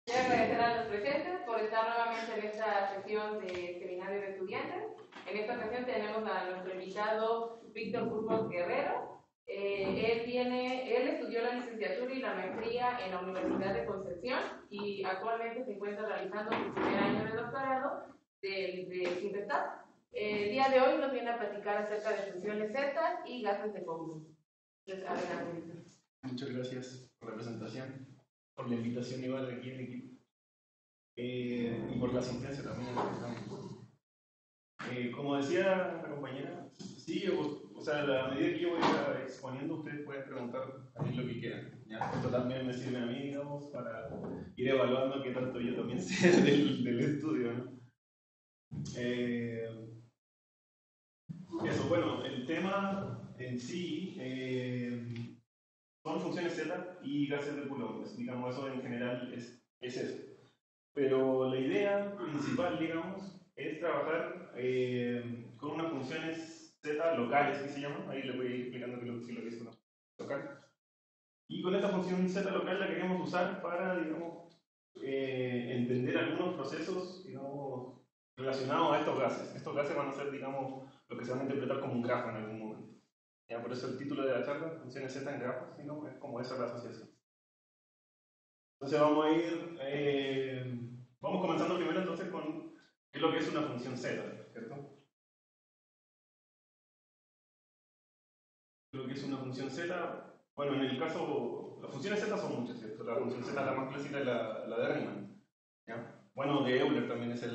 Quiero agradecer a los presentes por estar nuevamente en esta sesión de seminario de estudiantes. En esta ocasión tenemos a nuestro invitado Víctor Burgos Guerrero. Él estudió la licenciatura y la maestría en la Universidad de Concepción y actualmente se encuentra realizando su primer año de doctorado de Cinvestav. El día de hoy nos viene a platicar acerca de funciones Z y gases de común. Entonces, adelante, Víctor. Muchas gracias por la presentación, por la invitación igual aquí al equipo y por la asistencia también. Como decía la compañera, sí, o sea, a la medida que yo voy exponiendo, ustedes pueden preguntar a mí lo que quieran. ¿Ya? Esto también me sirve a mí, digamos, para ir evaluando qué tanto yo también sé del estudio, ¿no? Eso, bueno, el tema en sí son funciones Z y gases de Coulomb. Digamos, eso en general es eso. Pero la idea principal, digamos, es trabajar con unas funciones Z locales que se llaman. Ahí les voy a ir explicando qué es lo que es una local. Y con esta función Z local la queremos usar para, digamos, entender algunos procesos, digamos, relacionados a estos gases. Estos gases van a ser, digamos, lo que se van a interpretar como un grafo en algún momento. ¿Ya? Por eso el título de la charla, funciones Z en grafos, digamos, es como esa la asociación. Entonces vamos a ir, vamos comenzando primero entonces con qué es lo que es una función Z, ¿cierto? Lo que es una función Z, bueno, en el caso, las funciones Z son muchas, ¿cierto? La función Z, la más clásica es la de Riemann, ¿ya? Bueno, de Euler también es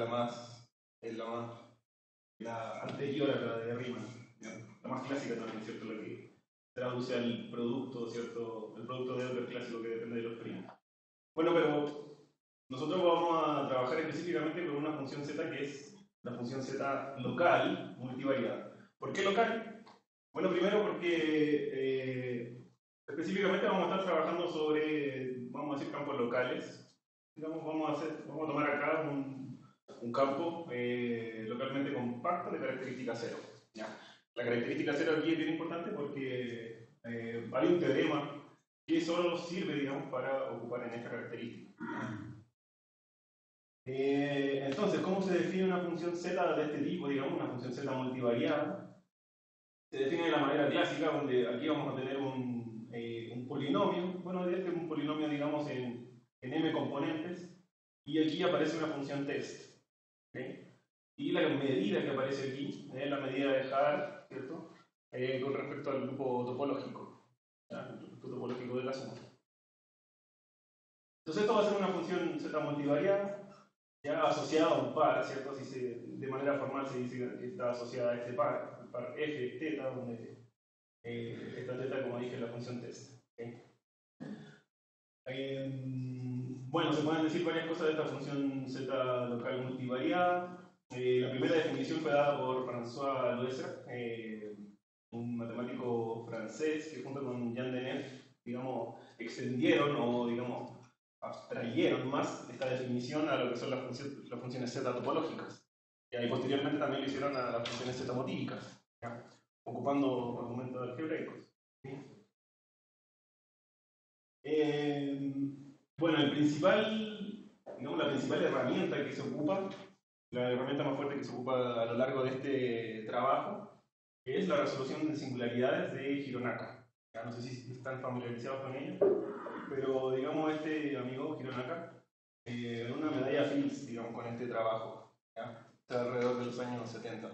la anterior a la de Riemann, ¿ya? La más clásica también, ¿cierto? La que traduce al producto, ¿cierto? El producto de Euler clásico que depende de los primos. Bueno, pero nosotros vamos a trabajar específicamente con una función Z que es la función Z local multivariada. ¿Por qué local? Bueno, primero porque específicamente vamos a estar trabajando sobre, vamos a decir, campos locales. Digamos, vamos a tomar acá un campo localmente compacto de característica 0. ¿Ya? La característica 0 aquí es bien importante porque hay un teorema que solo sirve, digamos, para ocupar en esta característica. Entonces, ¿cómo se define una función Z de este tipo, digamos, una función Z multivariada? Se define de la manera clásica, donde aquí vamos a tener un polinomio, bueno, este es un polinomio, digamos, en m componentes, y aquí aparece una función test. ¿Okay? Y la medida que aparece aquí es la medida de Haar, ¿cierto? Con respecto al grupo topológico, ¿ya? El grupo topológico de la suma. Entonces esto va a ser una función Z multivariada, ya asociada a un par, ¿cierto? Así de manera formal se dice que está asociada a este par, el par f teta, donde esta teta, como dije, es la función test. ¿Okay? Bueno, se pueden decir varias cosas de esta función Z local multivariada. La primera definición fue dada por François Loesser, un matemático francés que junto con Jean Dennet, digamos, extendieron o, digamos, abstrayeron más esta definición a lo que son las funciones Z topológicas. Y posteriormente también lo hicieron a las funciones Z motívicas, ¿ya? Ocupando argumentos algebraicos. ¿Sí? Bueno, la principal herramienta que se ocupa, la herramienta más fuerte que se ocupa a lo largo de este trabajo, es la resolución de singularidades de Hironaka. Ya no sé si están familiarizados con ella, pero digamos este amigo Hironaka ganó una medalla Fields, digamos, con este trabajo, ¿ya? Está alrededor de los años 70.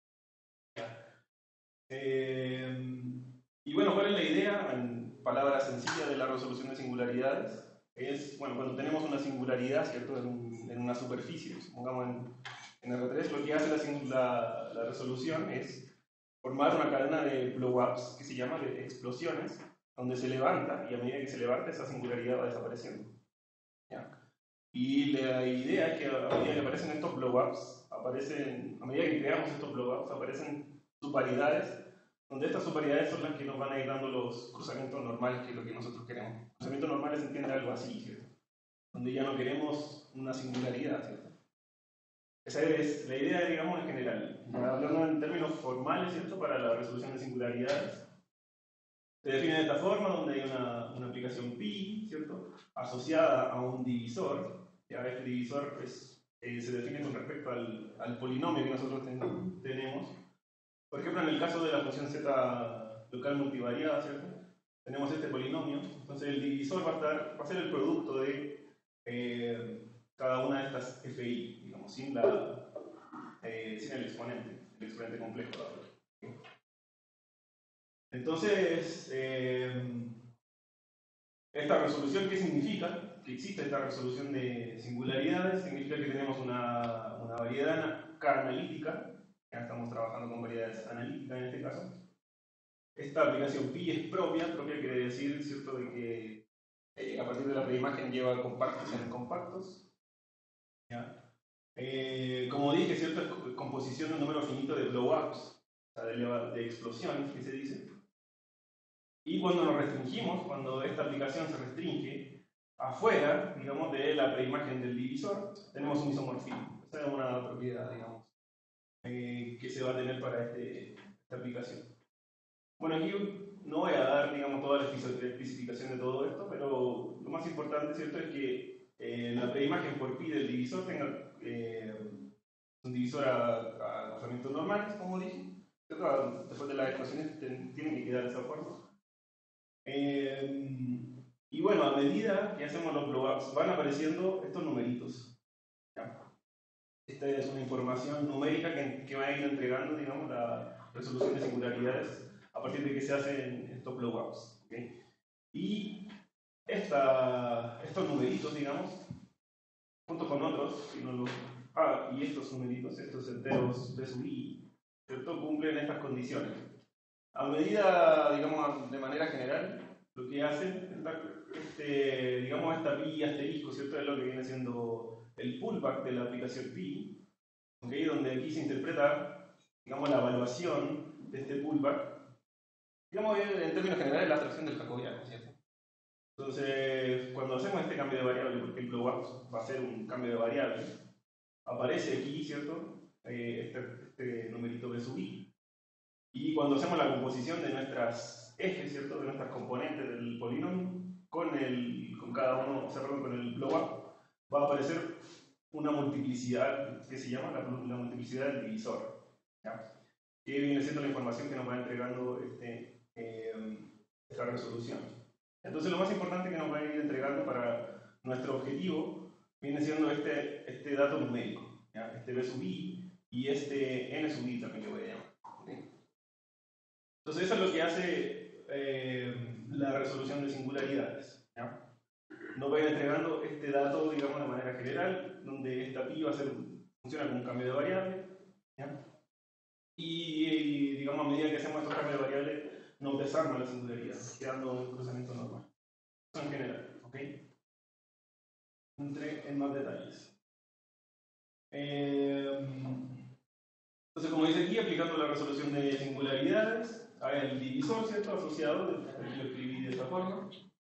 Y bueno, ¿cuál es la idea? En palabras sencillas de la resolución de singularidades, es, bueno, cuando tenemos una singularidad, ¿cierto? En una superficie, supongamos en R3, lo que hace la resolución es formar una cadena de blow-ups, que se llama de explosiones, donde se levanta, y a medida que se levanta, esa singularidad va desapareciendo. ¿Ya? Y la idea es que a medida que aparecen estos blow-ups, a medida que creamos estos blow-ups, aparecen subvariedades, donde estas subvariedades son las que nos van a ir dando los cruzamientos normales, que es lo que nosotros queremos. Cruzamientos normales se entiende algo así, ¿cierto? Donde ya no queremos una singularidad, ¿cierto? Esa es la idea, digamos, en general. Hablando en términos formales, ¿cierto? Para la resolución de singularidades, se define de esta forma, donde hay una aplicación pi, ¿cierto? Asociada a un divisor, Ya este divisor se define con respecto al polinomio que nosotros tenemos. Por ejemplo, en el caso de la función z local multivariada, ¿cierto? Tenemos este polinomio, entonces el divisor va a ser el producto de cada una de estas fi, digamos, sin el exponente complejo. Entonces, esta resolución, ¿qué significa? Que existe esta resolución de singularidades, significa que tenemos una variedad K-analítica, ya estamos trabajando con variedades analíticas en este caso. Esta aplicación pi es propia quiere decir, ¿cierto?, de que a partir de la preimagen lleva compactos en compactos. ¿Ya? Como dije, ¿cierto?, es composición de un número finito de blow-ups, o sea, de explosiones, que se dice. Y cuando nos restringimos, cuando esta aplicación se restringe afuera, digamos, de la preimagen del divisor, tenemos un isomorfismo. Esa es una propiedad, digamos, que se va a tener para esta aplicación. Bueno, aquí no voy a dar, digamos, toda la especificación de todo esto, pero lo más importante, ¿cierto?, es que la preimagen por pi del divisor tenga un divisor a alojamientos normales, como dije. Después de las ecuaciones tienen que quedar de esa forma. Y bueno, a medida que hacemos los blow-ups van apareciendo estos numeritos. ¿Ya? Esta es una información numérica que va a ir entregando, digamos, la resolución de singularidades a partir de que se hacen estos blow-ups. ¿Okay? Y estos numeritos, digamos, junto con otros, y estos numeritos, estos enteros de sub i, ¿cierto?, cumplen estas condiciones. A medida, digamos, de manera general, lo que hacen es digamos, esta pi asterisco, ¿cierto?, es lo que viene siendo el pullback de la aplicación pi, ¿okay?, donde aquí se interpreta, digamos, la evaluación de este pullback, digamos, en términos generales, la abstracción del jacobiano, ¿cierto? Entonces, cuando hacemos este cambio de variable, porque el blow-up va a ser un cambio de variable, aparece aquí, ¿cierto?, este numerito b sub i. Y cuando hacemos la composición de nuestras ejes, ¿cierto?, de nuestras componentes del polinomio, con cada uno, con el blow-up, va a aparecer una multiplicidad que se llama la multiplicidad del divisor, ¿ya?, que viene siendo la información que nos va entregando esta resolución. Entonces, lo más importante que nos va a ir entregando para nuestro objetivo viene siendo este dato numérico, ¿ya?, este b sub i y este n sub i también que voy a llamar. ¿Okay? Entonces, eso es lo que hace la resolución de singularidades, ¿ya? Nos va a ir entregando este dato, digamos, de manera general, donde esta pi funciona como un cambio de variable, ¿ya? Y, digamos, a medida que hacemos estos cambios de variable, nos desarma la singularidad, quedando un cruzamiento normal. Eso en general, ¿ok? Entré en más detalles. Entonces, como dice aquí, aplicando la resolución de singularidades, hay el divisor, ¿cierto?, asociado, aquí lo escribí de esta forma.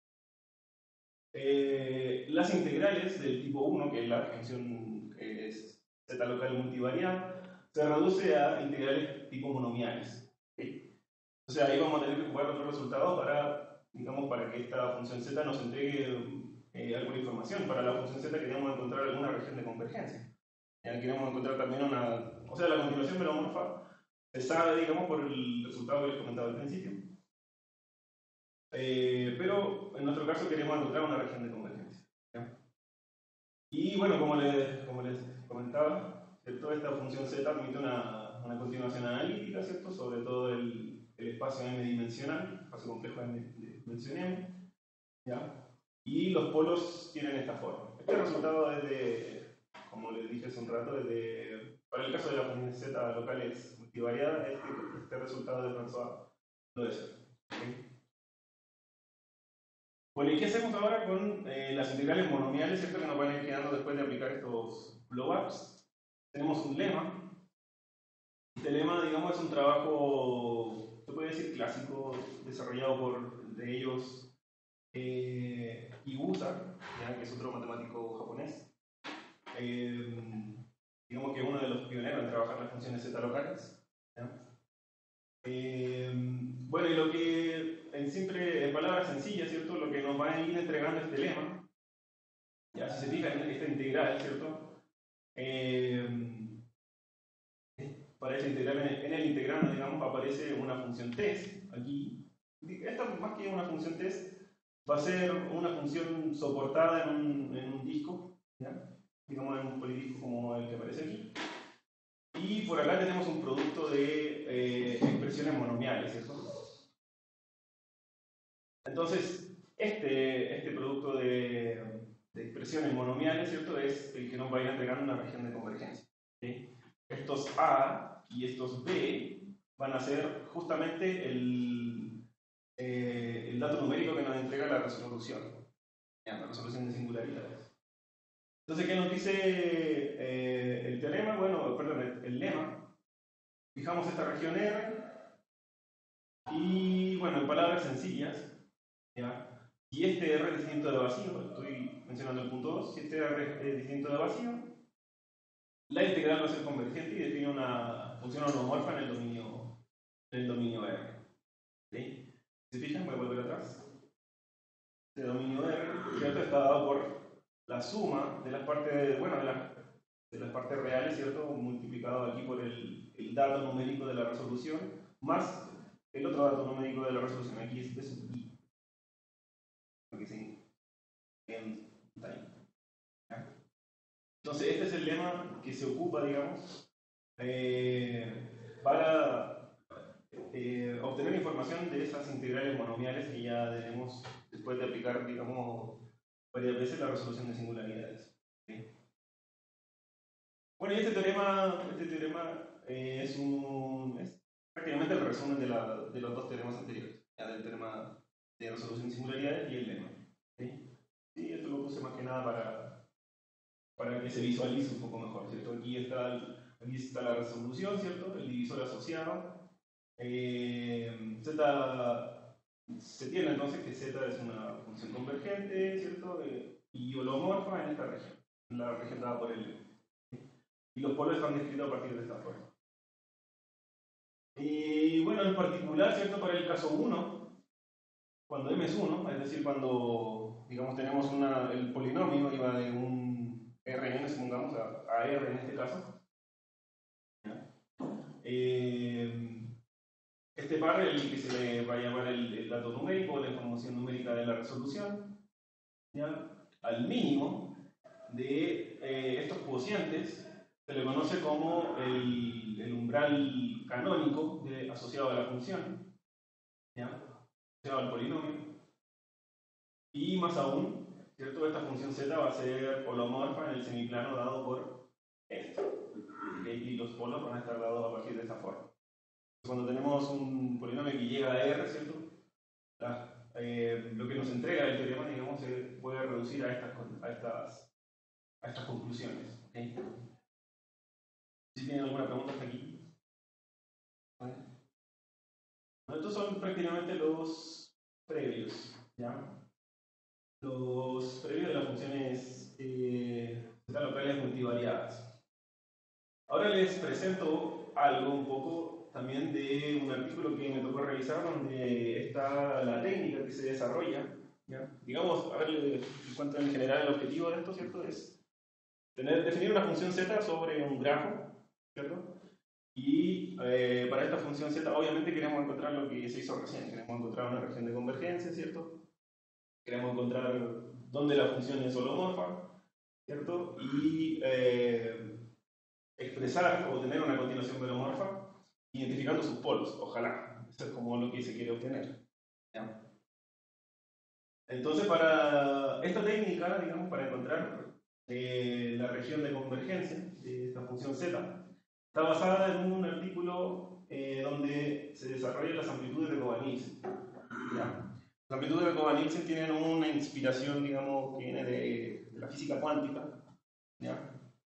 Las integrales del tipo 1, que es la función z local multivariada, se reduce a integrales tipo monomiales. ¿Okay? O sea, ahí vamos a tener que jugar otro resultado para, digamos, para que esta función z nos entregue alguna información. Para la función z queremos encontrar alguna región de convergencia. Ya queremos encontrar también o sea, la continuación melomorfa se sabe, digamos, por el resultado que les comentaba al principio. Pero en nuestro caso queremos encontrar una región de convergencia. ¿Ya? Y bueno, como les comentaba, ¿cierto?, esta función z permite una continuación analítica, ¿cierto?, sobre todo el espacio m-dimensional, espacio complejo m-dimensional, ¿ya? Y los polos tienen esta forma. Este resultado es como les dije hace un rato, para el caso de la función z locales multivariada, este resultado de François lo es. ¿Okay? Bueno, ¿y qué hacemos ahora con las integrales monomiales, ¿cierto?, que nos van a ir quedando después de aplicar estos blow-ups? Tenemos un lema. Este lema, digamos, es un trabajo, se puede decir, clásico, desarrollado por ellos Igusa, que es otro matemático japonés. Digamos que es uno de los pioneros en trabajar las funciones z locales. ¿Ya? Bueno, y lo que, en palabras sencillas, ¿cierto?, lo que nos va a ir entregando este lema, Ya, si se fijan en esta integral, ¿cierto? Para esta integral, en el integrando, digamos, aparece una función test. Aquí, esta más que una función test, va a ser una función soportada en un disco, ¿ya? Digamos en un polidisco como el que aparece aquí. Y por acá tenemos un producto de expresiones monomiales, ¿cierto? Entonces, este producto de expresiones monomiales, ¿cierto? Es el que nos va a ir entregando una región de convergencia. ¿Sí? Estos A y estos B van a ser justamente el dato numérico que nos entrega la resolución. La resolución de singularidades. Entonces, ¿qué nos dice el teorema? Bueno, perdón, el lema. Fijamos esta región R y, bueno, en palabras sencillas, ¿ya? Si este R es distinto de vacío, estoy mencionando el punto 2, si este R es distinto de vacío, la integral va a ser convergente y define una función holomorfa en el dominio R. ¿Sí? ¿Se fijan? Voy a volver atrás. Este dominio R, ¿cierto? Está dado por la suma de las partes, bueno, de las partes reales, ¿cierto? Multiplicado aquí por el dato numérico de la resolución, más el otro dato numérico de la resolución. Aquí es sub i. Porque sí. Entonces, este es el lema que se ocupa, digamos, para obtener información de esas integrales monomiales que ya tenemos después de aplicar, digamos, varias veces la resolución de singularidades. ¿Sí? Bueno, y este teorema es prácticamente el resumen de los dos teoremas anteriores, ya del teorema de resolución de singularidades y el lema. ¿Sí? Sí, esto lo puse más que nada para que se visualice un poco mejor, ¿cierto? Aquí está la resolución, ¿cierto? El divisor asociado. Z se tiene entonces que Z es una función convergente, ¿cierto? Y holomorfa en esta región, en la región dada por el. Y los polos están descritos a partir de esta forma. Y bueno, en particular, ¿cierto? Para el caso 1, cuando m es 1, es decir, cuando, digamos, tenemos el polinomio iba de un Rn, supongamos, a R en este caso. Este par es el que se le va a llamar el dato numérico o la información numérica de la resolución. ¿Ya? Al mínimo de estos cocientes se le conoce como el umbral canónico asociado a la función, ¿ya? Asociado al polinomio. Y más aún, ¿cierto? Esta función z va a ser holomorfa en el semiplano dado por esto. Y los polos van a estar dados a partir de esta forma. Cuando tenemos un polinomio que llega a R, ¿cierto? Lo que nos entrega el teorema, digamos, se puede reducir a estas conclusiones. ¿Okay? ¿Sí tienen alguna pregunta hasta aquí? ¿Vale? Bueno, estos son prácticamente los previos, ¿ya? Los previos de las funciones z locales multivariadas. Ahora les presento algo un poco también de un artículo que me tocó revisar donde está la técnica que se desarrolla. ¿Ya? Digamos, a ver, les cuento en general el objetivo de esto, ¿cierto? Es definir una función z sobre un grafo, ¿cierto? Y para esta función z obviamente queremos encontrar lo que se hizo recién, queremos encontrar una región de convergencia, ¿cierto? Queremos encontrar dónde la función es holomorfa, ¿cierto? Y expresar o tener una continuación holomorfa identificando sus polos, ojalá. Eso es como lo que se quiere obtener. ¿Ya? Entonces, para esta técnica, digamos, para encontrar la región de convergencia de esta función z, está basada en un artículo donde se desarrollan las amplitudes de Cova-Nielsen. Las amplitudes de Cova-Nielsen tienen una inspiración, digamos, que viene de la física cuántica, ¿ya?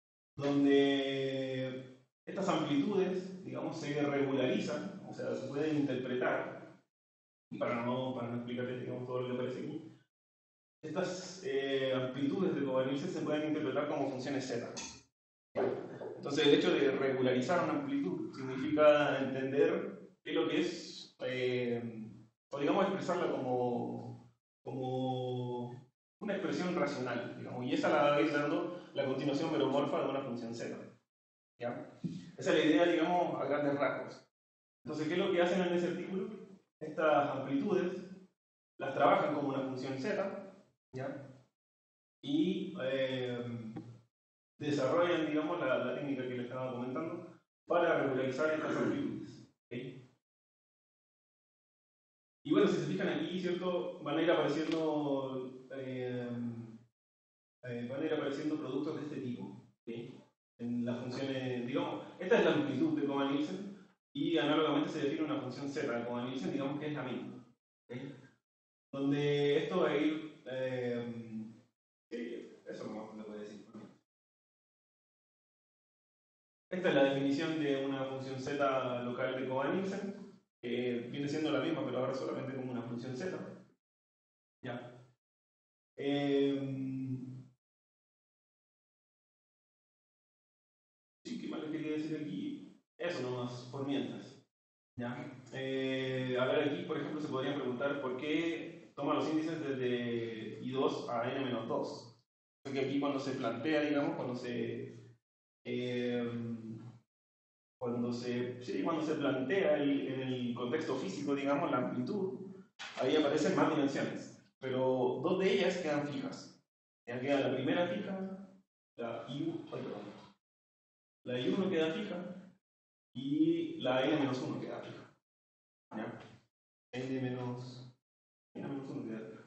Donde estas amplitudes, digamos, se regularizan, o sea, se pueden interpretar, para no explicarles, digamos, todo lo que aparece aquí. Estas amplitudes de Cova-Nielsen se pueden interpretar como funciones z. Entonces, el hecho de regularizar una amplitud significa entender qué es lo que es, o digamos expresarla como una expresión racional, digamos. digamos, y esa la va a ir dando la continuación meromorfa de una función z. ¿Ya? Esa es la idea, digamos, a grandes rasgos. Entonces, ¿qué es lo que hacen en ese artículo? Estas amplitudes las trabajan como una función z, ¿ya? Y desarrollan, digamos, la técnica que les estaba comentando para regularizar estas amplitudes. ¿Okay? Y bueno, si se fijan aquí, ¿cierto? Van a ir apareciendo productos de este tipo. ¿Okay? En las funciones, digamos, esta es la amplitud de Cohen-Nielsen y análogamente se define una función z de Cohen-Nielsen, digamos que es la misma. ¿Okay? Donde esto va a ir... sí, eso no lo puedo decir. Esta es la definición de una función z local de Cohen-Nielsen, que viene siendo la misma, pero ahora solamente como una función z. ¿Ya? Sí, ¿qué más les quería decir aquí? Eso nomás, por mientras. ¿Ya? A ver, aquí, por ejemplo, se podrían preguntar por qué toma los índices desde I2 a n-2. Porque aquí cuando se plantea, digamos, cuando se plantea en el contexto físico, digamos, la amplitud, ahí aparecen más dimensiones, pero dos de ellas quedan fijas. Ya queda la primera fija, la I1 queda fija y la n-1 queda fija. ¿Ya? n-1 queda fija.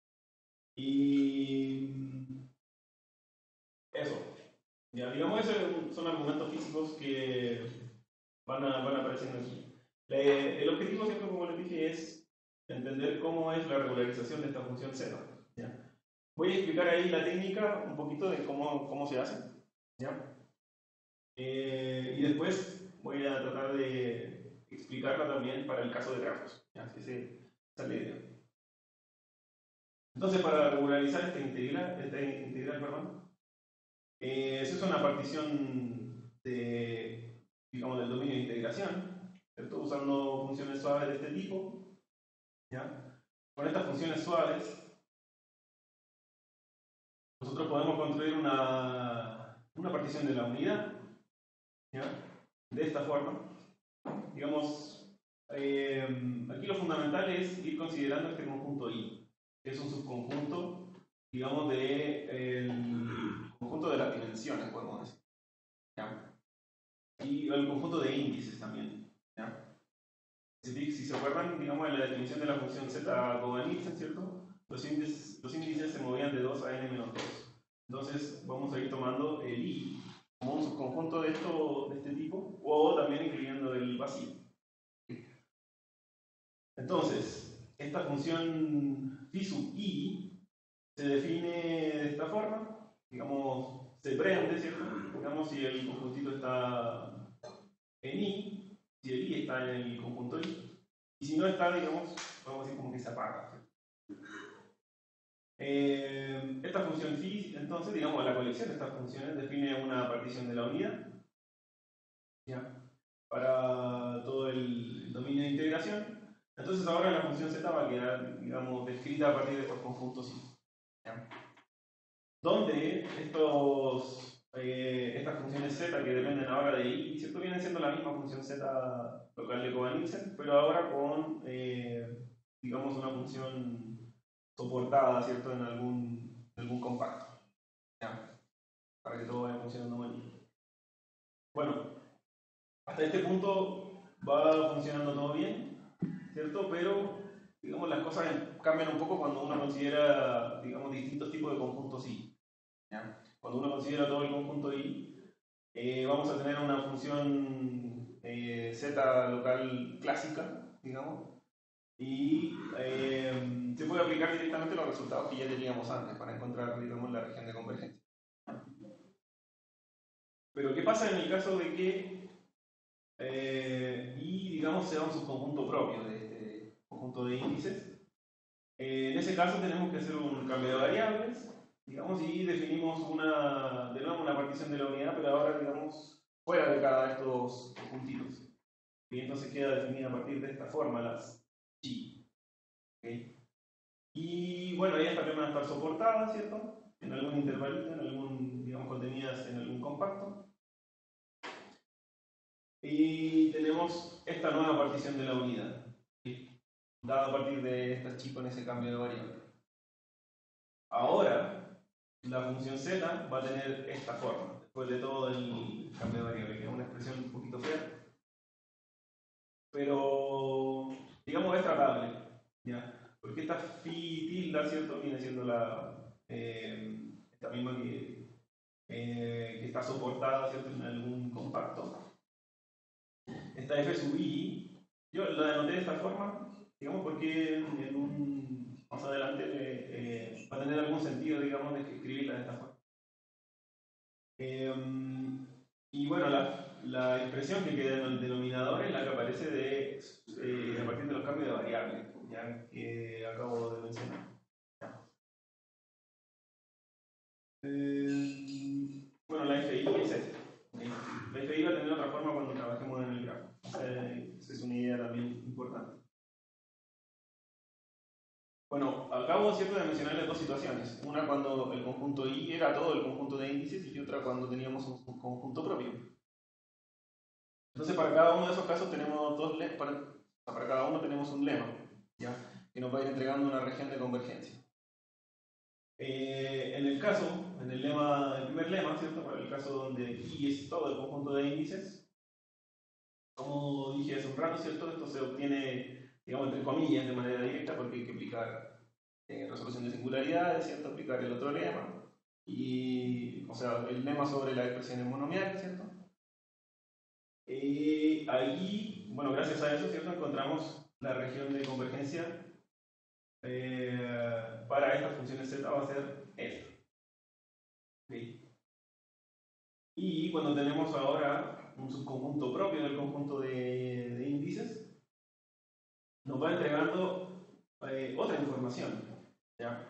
Y eso. Ya, digamos, esos son argumentos físicos que van apareciendo aquí. El objetivo, siempre, como les dije, es entender cómo es la regularización de esta función z. ¿Ya? Voy a explicar ahí la técnica, un poquito de cómo se hace. ¿Ya? Y después voy a tratar de explicarla también para el caso de grafos. ¿Ya? Esa es la idea. Entonces, para regularizar esta integral, se usa una partición digamos, del dominio de integración, ¿cierto? Usando funciones suaves de este tipo. ¿Ya? Con estas funciones suaves, nosotros podemos construir una partición de la unidad, ¿ya? De esta forma. Digamos, aquí lo fundamental es ir considerando este conjunto I, que es un subconjunto, digamos, del conjunto de las dimensiones, podemos decir. ¿Ya? Y el conjunto de índices también. ¿Ya? Si se acuerdan, digamos, en la definición de la función z Cohen-Nielsen, ¿cierto? Los índices se movían de 2 a n-2. Entonces, vamos a ir tomando el I como un subconjunto de este tipo, o también incluyendo el vacío. Entonces, esta función phi sub I se define de esta forma, digamos, se prende, ¿cierto? Digamos, si el conjuntito está en I, si el I está en el conjunto I, y si no está, digamos, podemos decir como que se apaga. Esta función phi, entonces, digamos, la colección de estas funciones define una partición de la unidad, ¿ya? Para todo el dominio de integración. Entonces ahora la función z va a quedar, digamos, descrita a partir de estos conjuntos I, ¿ya? Donde estas funciones z que dependen ahora de I, ¿cierto? Vienen siendo la misma función z local de Cohen-Nielsen, pero ahora con, digamos, una función soportada, ¿cierto? En algún compacto, ¿ya? Para que todo vaya funcionando bien. Bueno, hasta este punto va funcionando todo bien, ¿cierto? Pero, digamos, las cosas cambian un poco cuando uno considera, digamos, distintos tipos de conjuntos I. ¿Ya? Cuando uno considera todo el conjunto I, vamos a tener una función z local clásica, digamos, y se puede aplicar directamente los resultados que ya teníamos antes para encontrar, digamos, la región de convergencia. Pero ¿qué pasa en el caso de que I, digamos, sea un subconjunto propio de este conjunto de índices? En ese caso tenemos que hacer un cambio de variables, digamos, y definimos de nuevo una partición de la unidad, pero ahora, digamos, fuera de cada de estos conjuntitos. Y entonces queda definida a partir de esta forma las chi. ¿Okay? Y bueno, ahí estas van a estar soportadas, ¿cierto? en algún intervalito, en algún, digamos, contenidas en algún compacto. Y tenemos esta nueva partición de la unidad, ¿sí? Dada a partir de esta chip con ese cambio de variable. Ahora, la función z va a tener esta forma, después de todo el cambio de variable, que es una expresión un poquito fea, pero digamos es tratable, ¿ya? Porque esta phi tilde, ¿cierto? Viene siendo esta misma que está soportada, ¿cierto? En algún compacto. Esta f sub i, yo la denoté de esta forma, digamos, porque más adelante va a tener algún sentido, digamos, de escribirla de esta forma. Y bueno, la expresión que queda en el denominador es la que aparece a partir de los cambios de variable, ya que acabo de mencionar. Bueno, la FI es esta. La FI va a tener otra forma cuando trabajemos en el grafo. Esa es una idea también importante. Bueno, acabo, ¿cierto?, de mencionarles dos situaciones. Una cuando el conjunto I era todo el conjunto de índices y otra cuando teníamos un conjunto propio. Entonces, para cada uno de esos casos tenemos para cada uno tenemos un lema, ¿ya?, que nos va a ir entregando una región de convergencia. En el primer lema, ¿cierto?, para el caso donde I es todo el conjunto de índices, como dije hace un rato, ¿cierto?, esto se obtiene, digamos, entre comillas, de manera directa, porque hay que aplicar resolución de singularidades, ¿cierto?, aplicar el otro lema, o sea, el lema sobre las expresiones monomiales, ¿cierto? Allí, bueno, gracias a eso, ¿cierto?, encontramos la región de convergencia para estas funciones z va a ser esta. ¿Sí? Y cuando tenemos ahora un subconjunto propio del conjunto de índices, nos va entregando otra información, ¿ya?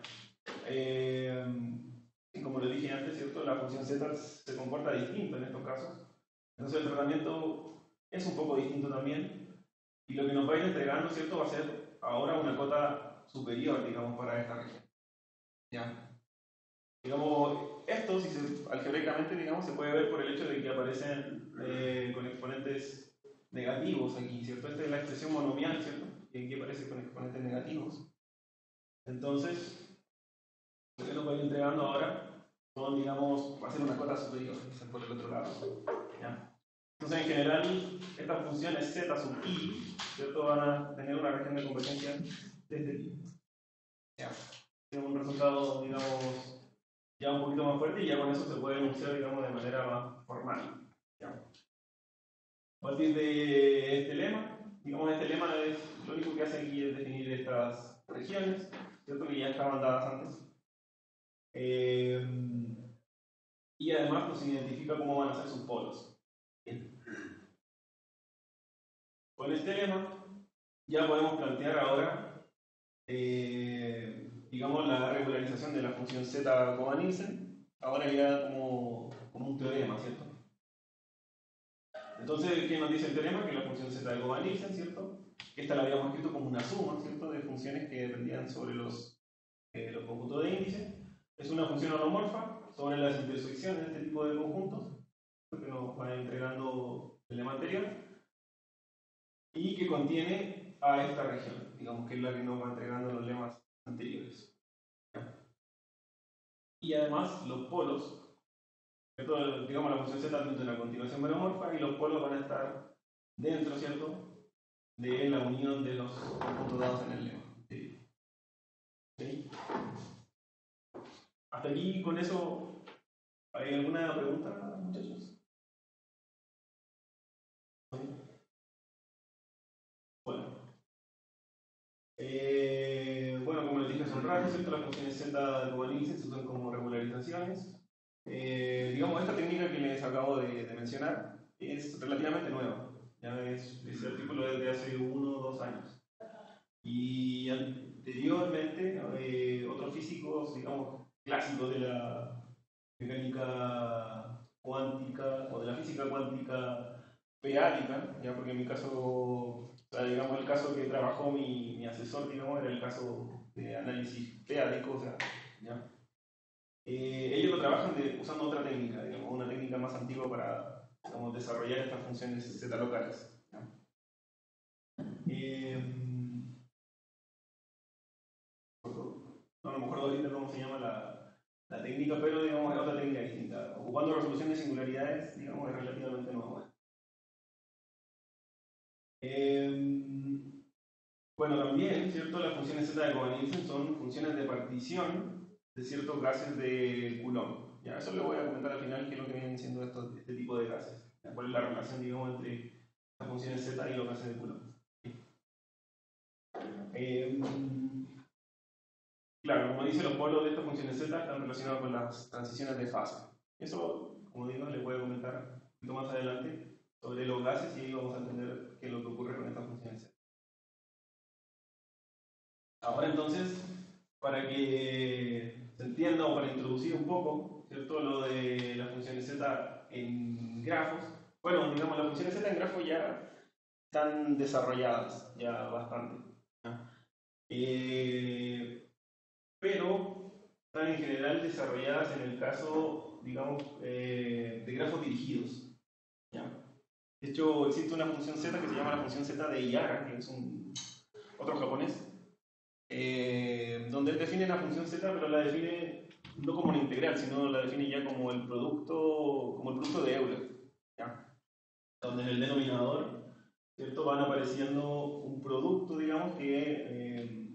Y como les dije antes, ¿cierto?, la función z se comporta distinto en estos casos. Entonces el tratamiento es un poco distinto también. Y lo que nos va a ir entregando, ¿cierto?, va a ser ahora una cota superior, digamos, para esta región. ¿Ya? Digamos, esto, algebraicamente, digamos, se puede ver por el hecho de que aparecen con exponentes negativos aquí, ¿cierto? Esta es la expresión monomial, ¿cierto? Y aquí aparece con exponentes negativos. Entonces, lo que nos va a ir entregando ahora son, digamos, va a ser una cota superior, por el otro lado. ¿Ya? Entonces, en general, estas funciones z sub i, ¿cierto?, van a tener una región de convergencia de este tipo. ¿Ya? Es un resultado, digamos, ya un poquito más fuerte, y ya con eso se puede enunciar, digamos, de manera más formal. ¿Ya? A partir de este lema, digamos, este lema es lo único que hace aquí es definir estas regiones, ¿cierto?, que ya estaban dadas antes. Y además nos identifica cómo van a ser sus polos. Bien. Con este lema ya podemos plantear ahora, digamos, la regularización de la función z, Nielsen, ahora ya como un teorema, ¿cierto? Entonces, ¿qué nos dice el teorema? Que la función z de Nielsen, ¿cierto?, esta la habíamos escrito como una suma, ¿cierto?, de funciones que dependían sobre los conjuntos de índice. Es una función holomorfa sobre las intersecciones de este tipo de conjuntos, que nos va entregando el lema anterior, y que contiene a esta región, digamos, que es la que nos va entregando los lemas anteriores. Y además, los polos, digamos, la función z es una continuación meromorfa, y los polos van a estar dentro, ¿cierto?, de la unión de los conjuntos dados en el lema. ¿Sí? ¿Sí? Hasta aquí, con eso, ¿hay alguna pregunta, muchachos? Bueno. Bueno, como les dije hace un rato, ¿cierto?, las funciones z de Nielsen se usan como regularizaciones. Digamos, esta técnica que les acabo de mencionar es relativamente nueva. Ya ese artículo es de hace 1 o 2 años. Y anteriormente, otros físicos, digamos, clásicos de la mecánica cuántica o de la física cuántica peática, ya, porque en mi caso, o sea, digamos, el caso que trabajó mi asesor, digamos, era el caso de análisis peático, o sea, ¿ya? ellos lo trabajan usando otra técnica, digamos, una técnica más antigua para, digamos, desarrollar estas funciones z locales. No me acuerdo ahorita cómo se llama la técnica, pero digamos es otra técnica distinta. Ocupando resolución de singularidades, digamos, es relativamente nueva. Bueno, también, ¿cierto? Las funciones z de Cohen-Nielsen son funciones de partición de ciertos gases de Coulomb. Ya, eso le voy a comentar al final qué es lo que vienen siendo este tipo de gases. ¿Cuál es la relación, digamos, entre las funciones z y los gases de Coulomb? Claro, como dice, los polos de estas funciones z están relacionados con las transiciones de fase. Eso, como digo, les voy a comentar un poquito más adelante sobre los gases y ahí vamos a entender qué es lo que ocurre con estas funciones z. Ahora entonces, para que se entienda o para introducir un poco, ¿cierto? Lo de las funciones z en grafos. Bueno, digamos, las funciones z en grafos ya están desarrolladas, ya bastante. Pero están en general desarrolladas en el caso, digamos, de grafos dirigidos. ¿Ya? De hecho, existe una función z que se llama la función z de Iyara, que es otro japonés, donde él define la función z, pero la define no como una integral, sino la define ya como el producto de Euler. ¿Ya? Donde en el denominador, ¿cierto? Van apareciendo un producto, digamos, que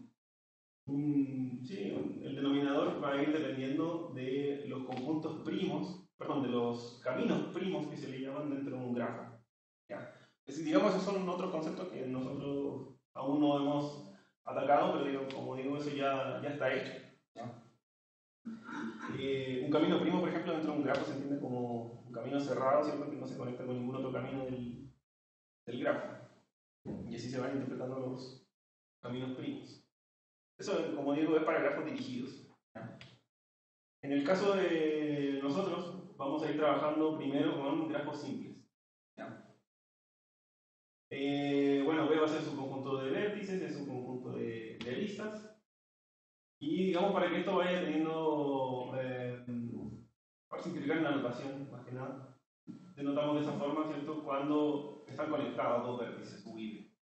el denominador va a ir dependiendo de los conjuntos primos, perdón, de los caminos primos que se le llaman dentro de un grafo. ¿Ya? Es decir, digamos, esos son otros conceptos que nosotros aún no hemos atacado, pero como digo, eso ya está hecho. ¿Ya? Un camino primo, por ejemplo, dentro de un grafo se entiende como un camino cerrado, ¿cierto? Que no se conecta con ningún otro camino del grafo. Y así se van interpretando los caminos primos. Eso, como digo, es para grafos dirigidos. En el caso de nosotros, vamos a ir trabajando primero con grafos simples. Bueno, B va a ser su conjunto de vértices, es un conjunto de aristas. Y digamos, para que esto vaya teniendo, para simplificar en la notación, más que nada, denotamos de esa forma, ¿cierto? Cuando están conectados dos vértices, U y B.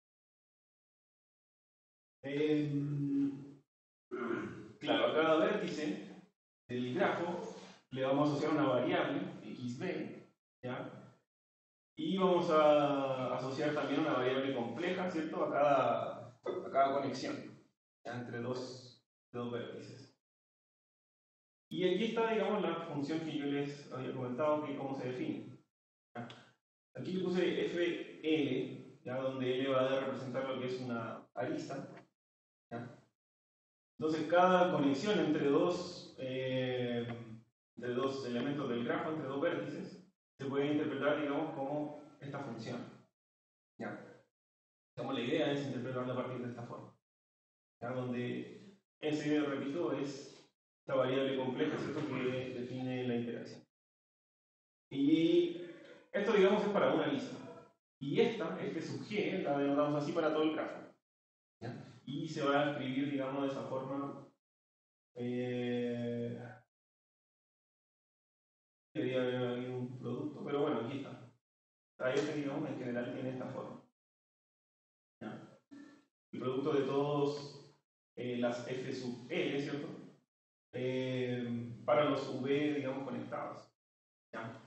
Claro, a cada vértice del grafo le vamos a asociar una variable, xb, ¿ya? Y vamos a asociar también una variable compleja, ¿cierto? A cada conexión, ¿ya? Entre dos vértices. Y aquí está, digamos, la función que yo les había comentado, que cómo se define. ¿Ya? Aquí le puse fl, ¿ya? Donde L va a representar lo que es una arista. ¿Ya? Entonces, cada conexión entre dos elementos del grafo, entre dos vértices, se puede interpretar, digamos, como esta función. ¿Ya? Digamos, la idea es interpretarla a partir de esta forma. ¿Ya? Donde S, repito, es esta variable compleja, ¿cierto?, que define la interacción. Y esto, digamos, es para una lista. Y esta, F sub G, la denotamos así para todo el grafo. ¿Ya? Y se va a escribir, digamos, de esa forma. Debería haber habido un producto, pero bueno, aquí está. F, digamos, en general tiene esta forma. ¿Ya? El producto de todos las F sub L, ¿cierto? Para los V, digamos, conectados. ¿Ya?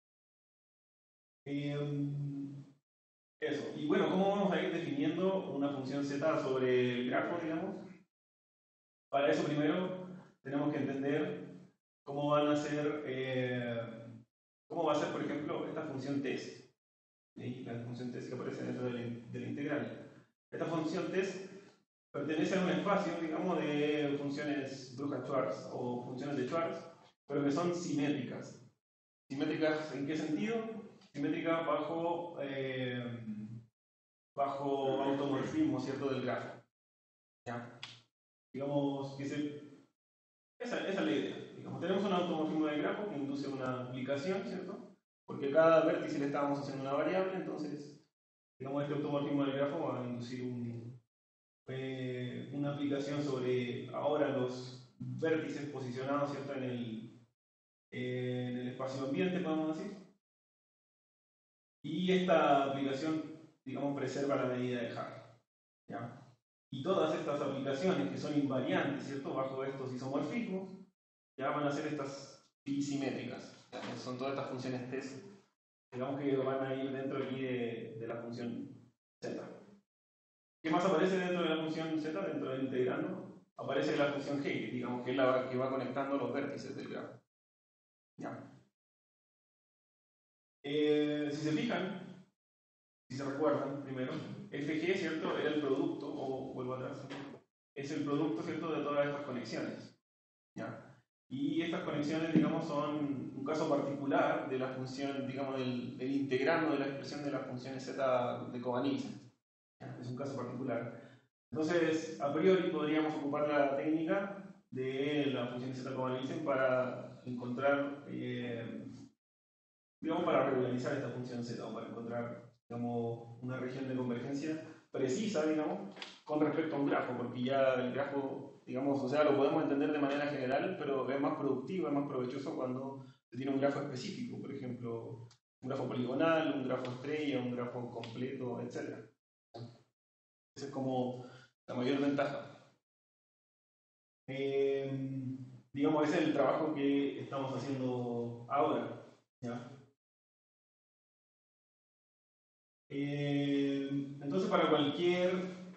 Eso. Y bueno, ¿cómo vamos a ir definiendo una función z sobre el grafo, digamos? Para eso primero tenemos que entender cómo van a ser, cómo va a ser, por ejemplo, esta función test. ¿Sí? La función test que aparece dentro de la integral. Esta función test pertenece a un espacio, digamos, de funciones Bruja-Schwarz o funciones de Schwarz, pero que son simétricas. ¿Simétricas en qué sentido? Simétricas bajo automorfismo, ¿cierto?, del grafo. ¿Ya? Digamos que esa es la idea. Digamos, tenemos un automorfismo del grafo que induce una aplicación, ¿cierto? Porque a cada vértice le estábamos haciendo una variable, entonces, digamos, este automorfismo del grafo va a inducir una aplicación sobre ahora los vértices posicionados, ¿cierto?, en el espacio ambiente, podemos decir. Y esta aplicación, digamos, preserva la medida de Hart, ¿ya? Y todas estas aplicaciones que son invariantes, ¿cierto?, bajo estos isomorfismos, ya van a ser estas phi simétricas, ¿ya? Son todas estas funciones test, digamos, que van a ir dentro aquí de la función z. ¿Qué más aparece dentro de la función z, dentro del integrando? Aparece la función g, digamos, que es la que va conectando los vértices del grafo, ¿ya? Si se fijan, si se recuerdan primero, fg, ¿cierto?, era el producto, o vuelvo atrás, es el producto, ¿cierto?, de todas estas conexiones, ¿ya? Y estas conexiones, digamos, son un caso particular de la función, digamos, del integrando de la expresión de las funciones z de Kobayashi. Es un caso particular. Entonces, a priori podríamos ocupar la técnica de la función z Kobayashi para encontrar, digamos, para regularizar esta función z, o para encontrar, digamos, una región de convergencia precisa, digamos, con respecto a un grafo, porque ya el grafo, digamos, o sea, lo podemos entender de manera general, pero es más productivo, es más provechoso cuando se tiene un grafo específico, por ejemplo, un grafo poligonal, un grafo estrella, un grafo completo, etc. Esa es como la mayor ventaja. Digamos, ese es el trabajo que estamos haciendo ahora, ¿ya? Entonces, para cualquier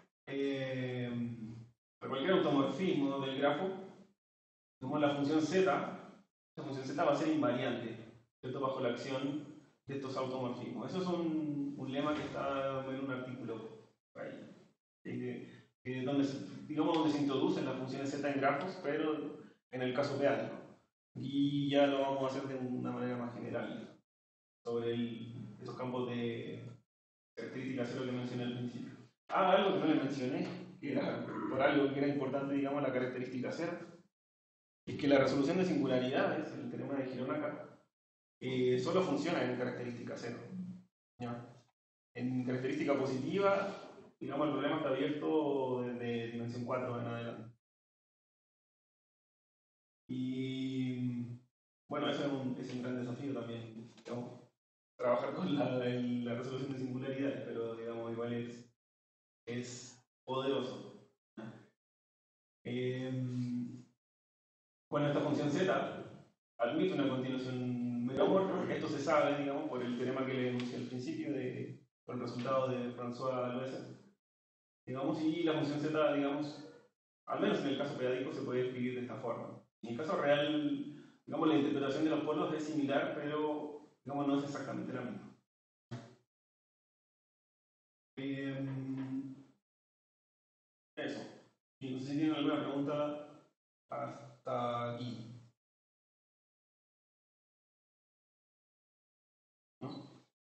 automorfismo del grafo, como la función z, la función z va a ser invariante, ¿cierto?, bajo la acción de estos automorfismos. Eso es un lema que está en un artículo ahí, donde se introducen las funciones z en grafos, pero en el caso peático. Y ya lo vamos a hacer de una manera más general sobre esos campos de característica cero que mencioné al principio. Algo que no le mencioné, que era por algo que era importante, digamos, la característica cero, es que la resolución de singularidades, el teorema de Hironaka, solo funciona en característica cero, ¿ya? En característica positiva, digamos, el problema está abierto desde dimensión 4 en adelante. Y bueno, eso es un gran desafío también, digamos, trabajar con la resolución de singularidades, pero digamos, igual es poderoso. Bueno, esta función z admite una continuación meromorfa, esto se sabe, digamos, por el teorema que le enuncié al principio, con el resultado de François Loesa, digamos, y la función z, digamos, al menos en el caso periódico se puede escribir de esta forma. En el caso real, digamos, la interpretación de los polos es similar, pero, digamos, no es exactamente la misma. Eso. Y no sé si tienen alguna pregunta hasta aquí. ¿No?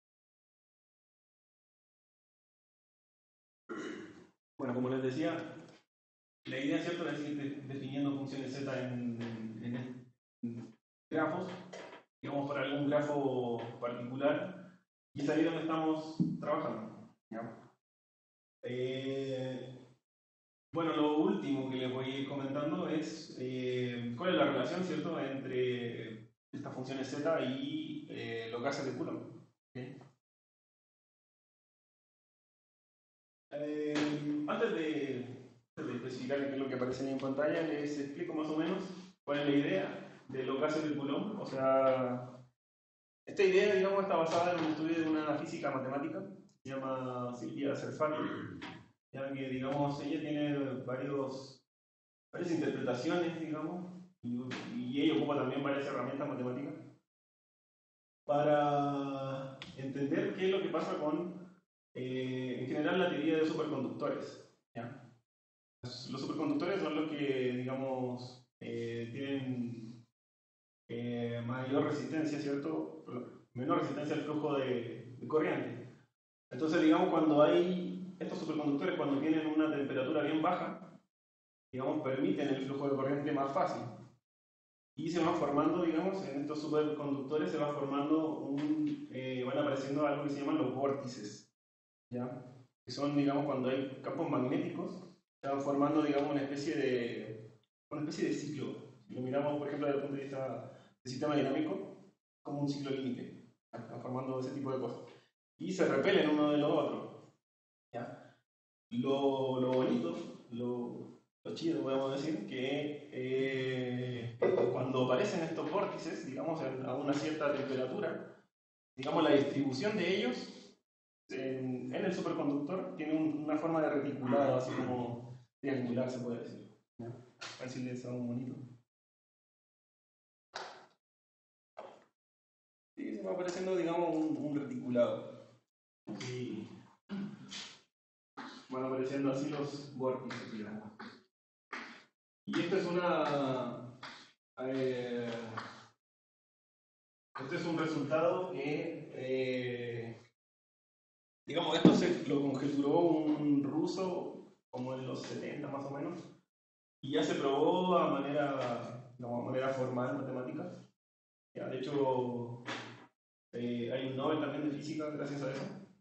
Bueno, como les decía, la idea, ¿cierto?, es ir definiendo funciones z en grafos, digamos, para algún grafo particular, y es ahí donde estamos trabajando, ¿ya? Bueno, lo último que les voy a ir comentando es cuál es la relación, ¿cierto?, entre estas funciones z y los gases de Coulomb. ¿Okay? Antes de especificar qué es lo que aparece en pantalla, les explico más o menos cuál es la idea de los gases de Coulomb. O sea, esta idea, digamos, está basada en un estudio de una física matemática, se llama Silvia Cerfati, ya que, digamos, ella tiene varias interpretaciones, digamos, y ella ocupa también varias herramientas matemáticas para entender qué es lo que pasa con, en general, la teoría de superconductores, ¿ya? Los superconductores son los que, digamos, tienen mayor resistencia, ¿cierto? Menor resistencia al flujo de corriente. Entonces, digamos, cuando hay estos superconductores, cuando tienen una temperatura bien baja, digamos, permiten el flujo de corriente más fácil. Y se van formando, digamos, en estos superconductores se va formando van apareciendo algo que se llaman los vórtices, ¿ya? Que son, digamos, cuando hay campos magnéticos, se van formando, digamos, una especie una especie de ciclo. Si lo miramos, por ejemplo, desde el punto de vista del sistema dinámico, como un ciclo límite, están formando ese tipo de cosas. Y se repelen uno de los otros. ¿Ya? Lo bonito, lo chido, podemos decir, que cuando aparecen estos vórtices, digamos, a una cierta temperatura, digamos, la distribución de ellos en el superconductor tiene una forma de reticulado, así como triangular, se puede decir. ¿Ya? A ver si les hago un bonito. Sí, se va apareciendo, digamos, un reticulado. Y van apareciendo así los vórtices, digamos. Y esta es una... este es un resultado que... digamos, esto se lo conjeturó un ruso como en los 70 más o menos. Y ya se probó a manera formal, matemática. Ya, de hecho, hay un Nobel también de física gracias a eso.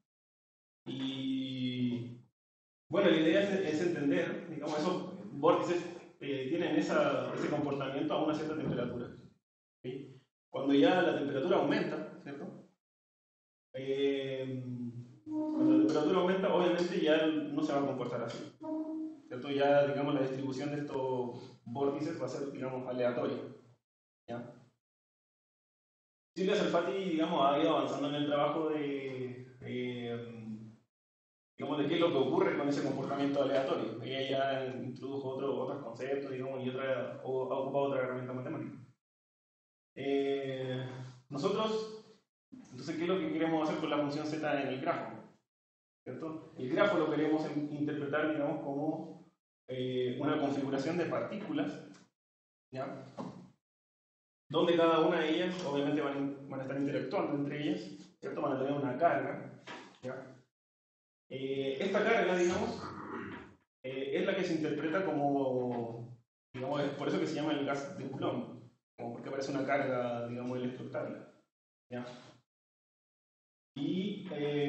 Y bueno, la idea es entender, digamos, esos vórtices tienen ese comportamiento a una cierta temperatura. ¿Sí? Cuando ya la temperatura aumenta, ¿cierto? Cuando la temperatura aumenta, obviamente ya no se va a comportar así. ¿Cierto? Ya, digamos, la distribución de estos vórtices va a ser, digamos, aleatoria. ¿Ya? Silvia Salfati, digamos, ha ido avanzando en el trabajo digamos, de qué es lo que ocurre con ese comportamiento aleatorio. Ella ya introdujo otros conceptos, digamos, y ha ocupado otra herramienta matemática. Nosotros, entonces, ¿qué es lo que queremos hacer con la función z en el grafo? ¿Cierto? El grafo lo queremos interpretar, digamos, como una configuración de partículas, ¿ya? Donde cada una de ellas, obviamente, van a estar interactuando entre ellas, ¿cierto? Van a tener una carga, ¿ya? Esta carga, digamos, es la que se interpreta como, digamos, es por eso que se llama el gas de Coulomb, como porque aparece una carga, digamos, electroestática, ¿ya? Y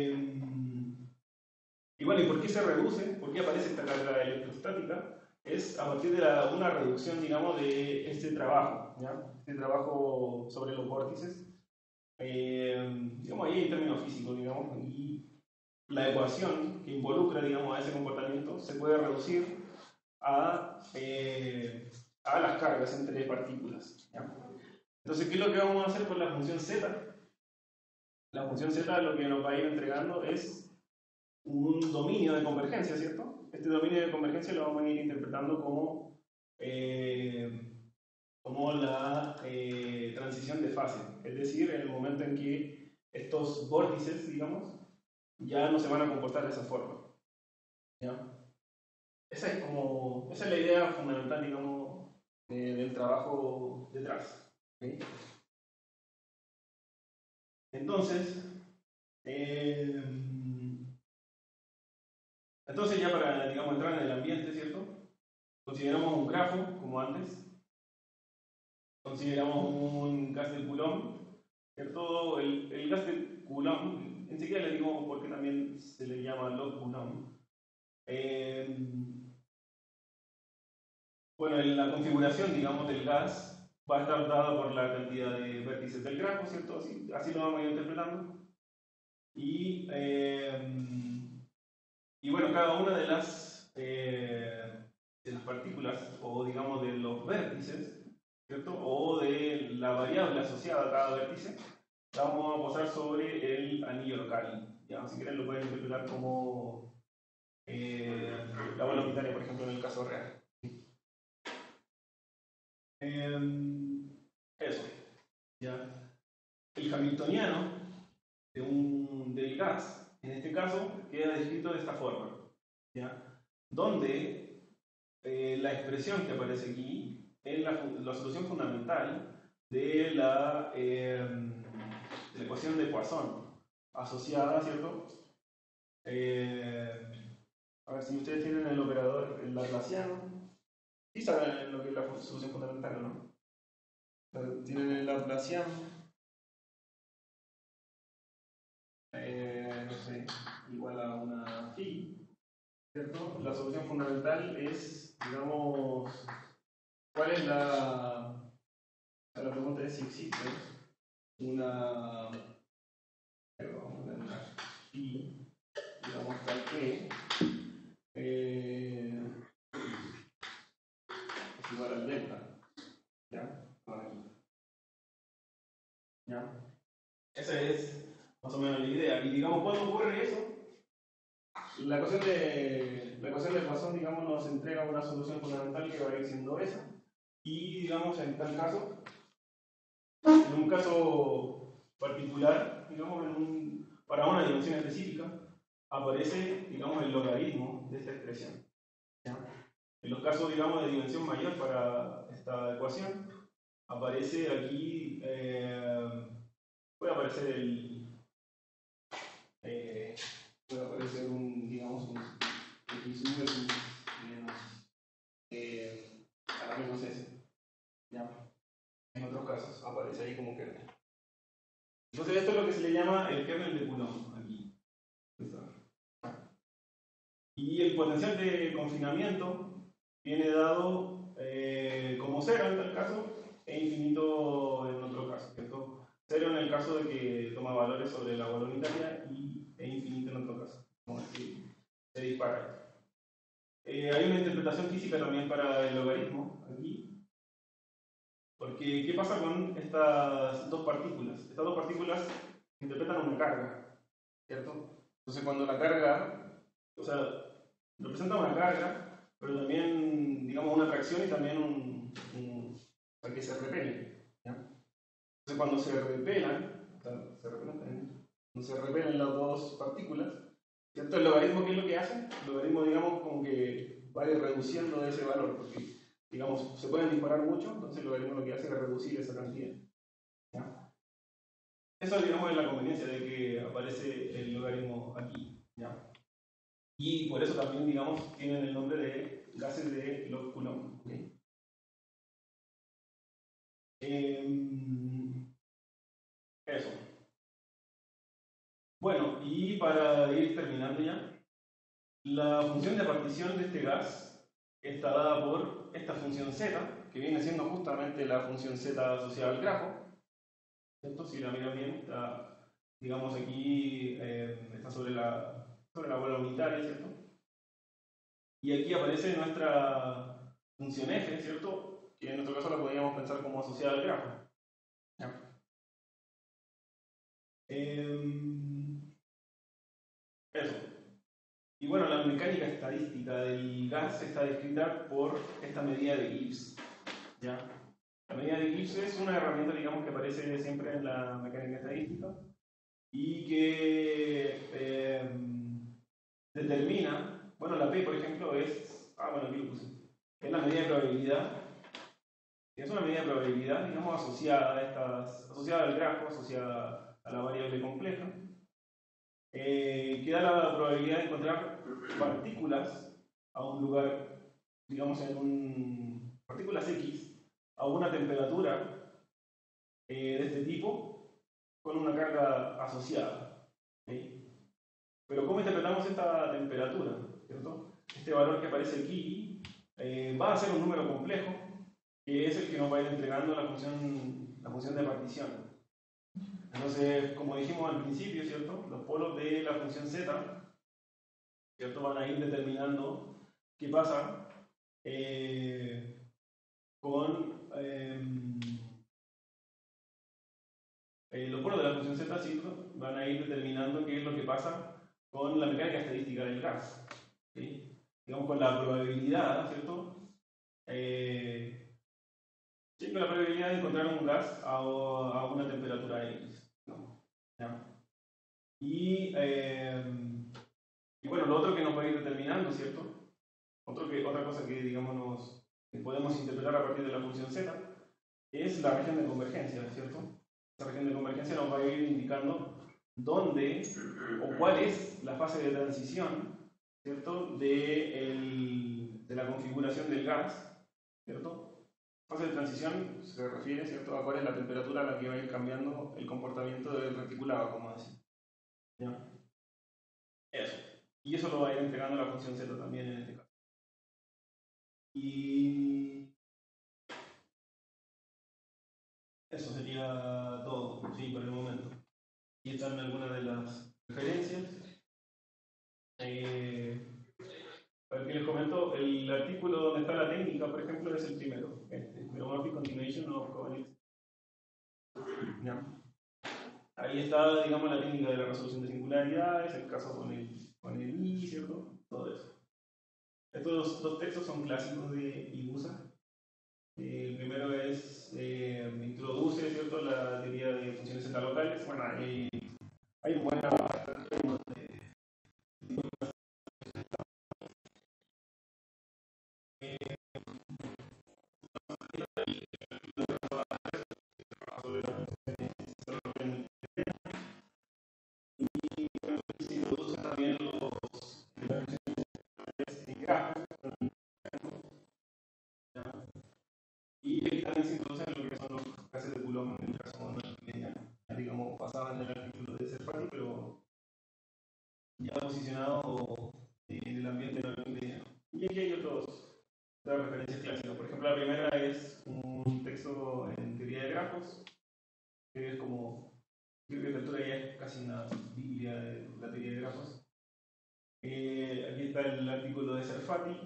bueno, ¿y por qué se reduce? ¿Por qué aparece esta carga electrostática? Es a partir de una reducción, digamos, de este trabajo, ¿ya? Este trabajo sobre los vórtices, digamos, ahí en términos físicos, digamos, y la ecuación que involucra, digamos, a ese comportamiento se puede reducir a las cargas entre partículas, ¿ya? Entonces, ¿qué es lo que vamos a hacer con la función z? La función z lo que nos va a ir entregando es un dominio de convergencia, ¿cierto? Este dominio de convergencia lo vamos a ir interpretando como la transición de fase, es decir, en el momento en que estos vórtices, digamos, ya no se van a comportar de esa forma. ¿Ya? Esa es la idea fundamental, digamos, del trabajo detrás. ¿Sí? Entonces, ya para, digamos, entrar en el ambiente, ¿cierto? Consideramos un grafo, como antes. Consideramos un gas de Coulomb, ¿cierto? El gas de Coulomb, enseguida le digo por qué también se le llama log Coulomb. Bueno, en la configuración, digamos, del gas va a estar dada por la cantidad de vértices del grafo, ¿cierto? Así lo vamos a ir interpretando. Y bueno, cada una de las partículas, o digamos de los vértices, ¿cierto? O de la variable asociada a cada vértice, la vamos a posar sobre el anillo local. ¿Ya? Si quieren lo pueden interpretar como la bola unitaria, por ejemplo, en el caso real. Eso, ¿ya? El hamiltoniano del gas, en este caso, queda descrito de esta forma, ¿ya? Donde la expresión que aparece aquí es la solución fundamental de la ecuación de Poisson asociada, ¿cierto? A ver si ustedes tienen el operador, el laplaciano. Sí saben lo que es la solución fundamental, ¿no? Tienen el laplaciano. No sé, igual a una phi, ¿cierto? La solución fundamental es, digamos, ¿Cuál es la pregunta es si existe una, y digamos tal que es igual al delta. ¿Ya? ¿Ya? Esa es más o menos la idea. Y digamos, ¿cuándo ocurre eso? La ecuación de Poisson, digamos, nos entrega una solución fundamental que va a ir siendo esa. Y, digamos, en tal caso, en un caso particular, digamos, para una dimensión específica, aparece, digamos, el logaritmo de esta expresión. ¿Ya? En los casos, digamos, de dimensión mayor para esta ecuación, aparece aquí, puede aparecer puede aparecer digamos, un x menos a la menos s. ¿Ya? En otros casos aparece ahí como kernel. Entonces esto es lo que se le llama el kernel de Coulomb aquí. Y el potencial de confinamiento viene dado como cero en tal caso e infinito en otro caso, ¿cierto? Cero en el caso de que toma valores sobre la bola unitaria e infinito en otro caso, como si se dispara. Hay una interpretación física también para el logaritmo aquí, porque ¿qué pasa con estas dos partículas? Estas dos partículas interpretan una carga, ¿cierto? Entonces cuando la carga, o sea, representa una carga, pero también, digamos, una atracción y también o sea, que se repelen, ¿ya? Entonces cuando se repelan, o sea, cuando se repelen las dos partículas, ¿cierto? El logaritmo, ¿qué es lo que hace? El logaritmo, digamos, como que va a ir reduciendo ese valor, porque, digamos, se pueden disparar mucho, entonces el logaritmo lo que hace es reducir esa cantidad, ¿ya? Eso, digamos, es la conveniencia de que aparece el logaritmo aquí, ¿ya? Y por eso también, digamos, tienen el nombre de gases de log Coulomb. ¿Okay? Eso. Bueno, y para ir terminando ya, la función de partición de este gas está dada por esta función z, que viene siendo justamente la función z asociada al grafo. ¿Cierto? Si la miran bien, está, digamos, aquí está sobre la bola unitaria, ¿cierto? Y aquí aparece nuestra función f, ¿cierto? Que en nuestro caso la podríamos pensar como asociada al grafo. ¿Ya? Eso. Y bueno, la mecánica estadística del gas está descrita por esta medida de Gibbs. ¿Ya? La medida de Gibbs es una herramienta, digamos, que aparece siempre en la mecánica estadística y que determina, bueno, la P, por ejemplo, es, bueno, aquí lo puse, es la medida de probabilidad. Es una medida de probabilidad, digamos, asociada al grafo, asociada a la variable compleja, que da la probabilidad de encontrar partículas a un lugar, digamos, partículas X, a una temperatura de este tipo, con una carga asociada. ¿Sí? Pero ¿cómo interpretamos esta temperatura? ¿Cierto? Este valor que aparece aquí va a ser un número complejo, que es el que nos va a ir entregando la función de partición. Entonces, como dijimos al principio, ¿cierto? Los polos de la función z, ¿cierto? Van a ir determinando qué pasa con los polos de la función z, ¿cierto? Van a ir determinando qué es lo que pasa con la mecánica estadística del gas. ¿Sí? Digamos, con la probabilidad, ¿cierto? Siempre la probabilidad de encontrar un gas a una temperatura X. ¿No? ¿Ya? Y bueno, lo otro que nos va a ir determinando, ¿cierto? Otra cosa que, digamos, que podemos interpretar a partir de la función z es la región de convergencia, ¿cierto? Esta región de convergencia nos va a ir indicando dónde o cuál es la fase de transición, ¿cierto? De la configuración del gas, ¿cierto? Fase de transición se refiere, ¿cierto?, a cuál es la temperatura a la que va a ir cambiando el comportamiento del reticulado, como decía. ¿Ya? Eso. Y eso lo va a ir entregando la función z también en este caso. Y eso sería todo, sí, por el momento. Aquí están algunas de las referencias. Para que les comento, el artículo donde está la técnica, por ejemplo, es el primero, Meromorphic Continuation of Covalent. Ahí está, digamos, la técnica de la resolución de singularidades, el caso con el I, ¿cierto? Todo eso. Estos dos textos son clásicos de IBUSA. El primero es, introduce, ¿cierto?, la teoría de funciones Z locales. Bueno, hay buena se introducen también los grafos y aquí también se introducen lo que son los gases de Coulomb en el caso digamos, basado en el artículo de Serpati, pero ya posicionado en el ambiente de y aquí hay otras referencias clásicas. Por ejemplo, la primera es un texto en teoría de grafos, que es como, creo que la lectura ya es casi una biblia de la teoría de grafos. Aquí está el artículo de Serfati.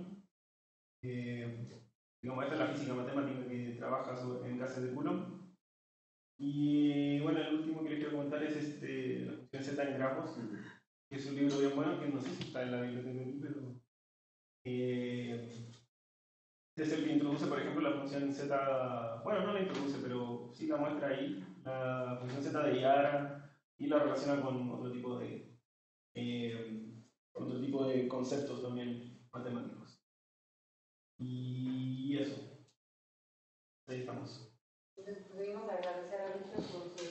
Digamos, esta es la física matemática que trabaja en gases de Coulomb. Y bueno, el último que les quiero comentar es la función Z en grafos, que es un libro bien bueno, que no sé si está en la biblioteca aquí, pero es el que introduce, por ejemplo, la función Z, bueno, no la introduce, pero sí la muestra ahí, la función Z de Yara, y la relaciona con otro tipo de conceptos también matemáticos. Y eso, ahí estamos. Entonces, pudimos agradecer a Víctor por su